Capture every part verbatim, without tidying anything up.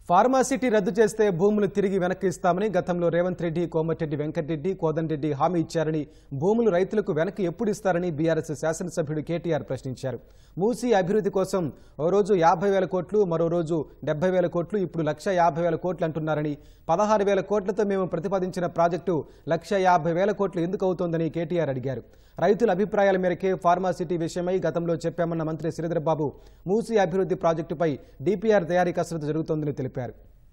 Pharma city రద్దు చేస్తే భూములు తిరిగి వెనక్కి ఇస్తామని గతంలో రేవంత్ రెడ్డి, కోమటిరెడ్డి వెంకటరెడ్డి, కోదండరెడ్డి హామీ ఇచ్చారని, భూములు రైతులకు వెనక్కి ఎప్పుడు ఇస్తారని బీఆర్ఎస్ శాసనసభ్యుడు కేటీఆర్ ప్రశ్నించారు. మూసీ అభివృద్ధి కోసం ఓ రోజు యాభై వేల కోట్లు, మరో రోజు డెబ్బై వేల కోట్లు, ఇప్పుడు లక్ష యాభై వేల కోట్లు అంటున్నారని, పదహారు వేల కోట్లతో మేము ప్రతిపాదించిన ప్రాజెక్టు లక్ష యాభై వేల కోట్లు ఎందుకు అవుతోందని కేటీఆర్ అడిగారు. రైతుల అభిప్రాయాల మేరకే ఫార్మాసిటీ విషయమై గతంలో చెప్పామన్న మంత్రి శ్రీధర్ బాబు మూసీ అభివృద్ధి ప్రాజెక్టుపై డీపీఆర్ తయారీ కసరత్తు జరుగుతోందని తెలిపారు.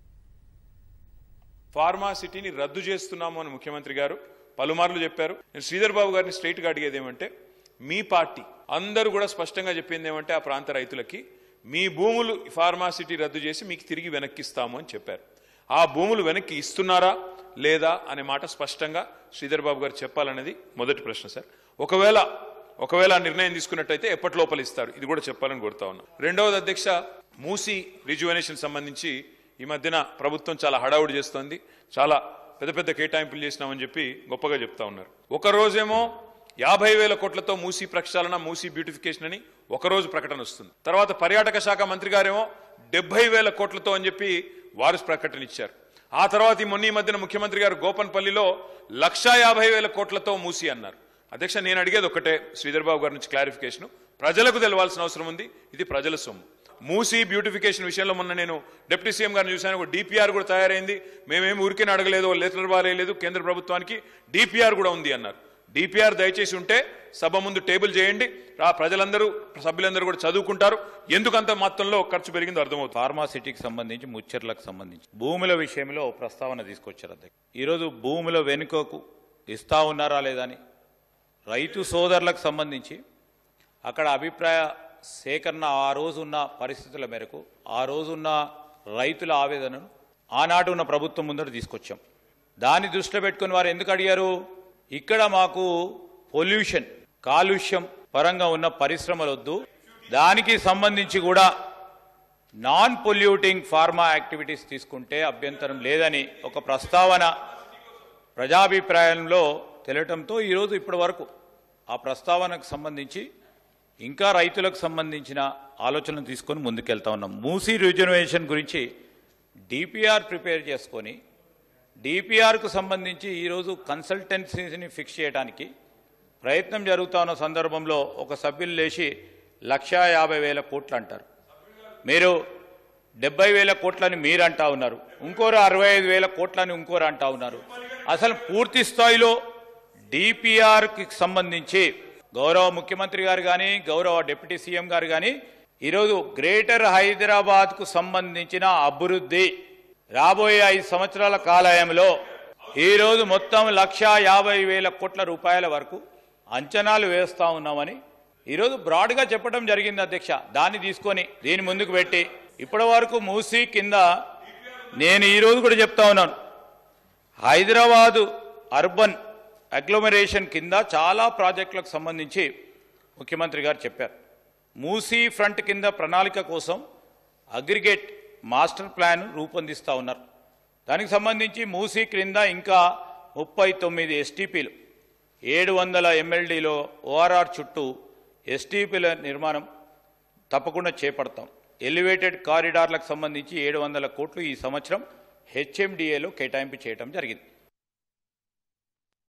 ఫార్మాసిటీని రద్దు చేస్తున్నాము అని ముఖ్యమంత్రి గారు పలుమార్లు చెప్పారు. నేను శ్రీధర్ బాబు గారిని స్ట్రైట్ గా అడిగేది ఏమంటే, మీ పార్టీ అందరూ కూడా స్పష్టంగా చెప్పింది ఏమంటే, ఆ ప్రాంత రైతులకి మీ భూములు ఫార్మాసిటీ రద్దు చేసి మీకు తిరిగి వెనక్కిస్తాము అని చెప్పారు. ఆ భూములు వెనక్కి ఇస్తున్నారా లేదా అనే మాట స్పష్టంగా శ్రీధర్ బాబు గారు చెప్పాలనేది మొదటి ప్రశ్న. సార్, ఒకవేళ ఒకవేళ నిర్ణయం తీసుకున్నట్టయితే ఎప్పటి లోపల ఇస్తారు, ఇది కూడా చెప్పాలని కోరుతా ఉన్నాం. రెండవది అధ్యక్ష, మూసీ రిజువనేషన్ సంబంధించి ఈ మధ్యన ప్రభుత్వం చాలా హడావుడి చేస్తోంది, చాలా పెద్ద పెద్ద కేటాయింపులు చేసినామని చెప్పి గొప్పగా చెప్తా ఉన్నారు. ఒక రోజేమో యాభై వేల కోట్లతో మూసీ ప్రక్షాళన, మూసీ బ్యూటిఫికేషన్ అని ఒకరోజు ప్రకటన వస్తుంది. తర్వాత పర్యాటక శాఖ మంత్రి గారేమో డెబ్బై వేల కోట్లతో అని చెప్పి వారు ప్రకటన ఇచ్చారు. ఆ తర్వాత ఈ మొన్న ఈ మధ్యన ముఖ్యమంత్రి గారు గోపన్పల్లిలో లక్షా యాభై వేల కోట్లతో మూసీ అన్నారు. అధ్యక్ష, నేను అడిగేది ఒకటే, శ్రీధర్ బాబు గారి నుంచి క్లారిఫికేషన్. ప్రజలకు తెలవాల్సిన అవసరం ఉంది, ఇది ప్రజల సొమ్ము. మూసీ బ్యూటిఫికేషన్ విషయంలో మొన్న నేను డిప్యూటీ సీఎం గారిని చూశాను, ఒక డిపిఆర్ కూడా తయారైంది. మేమేమి ఊరికే అడగలేదు, లెటర్ బారేయలేదు, కేంద్ర ప్రభుత్వానికి డిపిఆర్ కూడా ఉంది అన్నారు. డిపిఆర్ దయచేసి ఉంటే సభ ముందు టేబుల్ చేయండి, ఆ ప్రజలందరూ సభ్యులందరూ కూడా చదువుకుంటారు, ఎందుకంత మొత్తంలో ఖర్చు పెరిగిందో అర్థమవుతుంది. ఫార్మాసిటీకి సంబంధించి, ముచ్చర్లకు సంబంధించి భూముల విషయంలో ప్రస్తావన తీసుకొచ్చారు అధ్యక్ష. ఈరోజు భూముల వెనుకకు ఇస్తా ఉన్నారా లేదని రైతు సోదరులకు సంబంధించి అక్కడ అభిప్రాయ సేకరణ ఆ రోజున్న పరిస్థితుల మేరకు, ఆ రోజున్న రైతుల ఆవేదనను ఆనాడు ఉన్న ప్రభుత్వం ముందర తీసుకొచ్చాం. దాన్ని దృష్టిలో పెట్టుకుని వారు ఎందుకు అడిగారు, ఇక్కడ మాకు పొల్యూషన్, కాలుష్యం పరంగా ఉన్న పరిశ్రమలు వద్దు, దానికి సంబంధించి కూడా నాన్ పొల్యూటింగ్ ఫార్మా యాక్టివిటీస్ తీసుకుంటే అభ్యంతరం లేదని ఒక ప్రస్తావన ప్రజాభిప్రాయంలో తెలియటంతో ఈరోజు ఇప్పటి వరకు ఆ ప్రస్తావనకు సంబంధించి ఇంకా రైతులకు సంబంధించిన ఆలోచనలు తీసుకొని ముందుకెళ్తా ఉన్నాం. మూసీ రిజర్వేషన్ గురించి డిపిఆర్ ప్రిపేర్ చేసుకొని డిపిఆర్కు సంబంధించి ఈరోజు కన్సల్టెన్సీని ఫిక్స్ చేయడానికి ప్రయత్నం జరుగుతూ ఉన్న సందర్భంలో ఒక సభ్యులు లేచి లక్షా యాభై వేల కోట్లు అంటారు, మీరు డెబ్బై వేల కోట్లని మీరు అంటా ఉన్నారు, ఇంకోరు అరవై ఐదు వేల కోట్లని ఇంకోరు అంటా ఉన్నారు. అసలు పూర్తి స్థాయిలో డిపిఆర్కి సంబంధించి గౌరవ ముఖ్యమంత్రి గారు కానీ, గౌరవ డిప్యూటీ సీఎం గారు కానీ ఈరోజు గ్రేటర్ హైదరాబాద్కు సంబంధించిన అభివృద్ధి రాబోయే ఐదు సంవత్సరాల కాలయంలో ఈరోజు మొత్తం లక్షా యాభై వేల కోట్ల రూపాయల వరకు అంచనాలు వేస్తా ఉన్నామని ఈరోజు బ్రాడ్గా చెప్పడం జరిగింది అధ్యక్ష. దాన్ని తీసుకొని దీని ముందుకు పెట్టి ఇప్పటి వరకు మూసీ కింద నేను ఈరోజు కూడా చెప్తా ఉన్నాను, హైదరాబాదు అర్బన్ అగ్లోమరేషన్ కింద చాలా ప్రాజెక్టులకు సంబంధించి ముఖ్యమంత్రి గారు చెప్పారు. మూసీ ఫ్రంట్ కింద ప్రణాళిక కోసం అగ్రిగేట్ మాస్టర్ ప్లాన్ రూపొందిస్తూ ఉన్నారు. దానికి సంబంధించి మూసీ క్రింద ఇంకా ముప్పై తొమ్మిది ఎస్టీపీలు, ఏడు వందల ఎంఎల్డీలో ఓఆర్ఆర్ చుట్టూ ఎస్టీపీల నిర్మాణం తప్పకుండా చేపడతాం. ఎలివేటెడ్ కారిడార్లకు సంబంధించి ఏడు వందల కోట్లు ఈ సంవత్సరం హెచ్ఎండిఏలో కేటాయింపు చేయడం జరిగింది.